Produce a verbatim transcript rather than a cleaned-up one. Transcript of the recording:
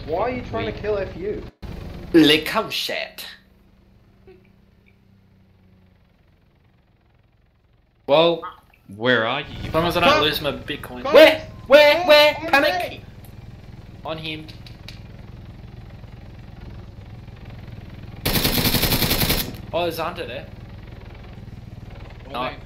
Why are you trying to kill F U? Le come shit. Well, where are you? As long as I don't Come. lose my Bitcoin. Come. Where? Where? Where? On Panic! me. On him. Oh, there's under there. Well, No. they-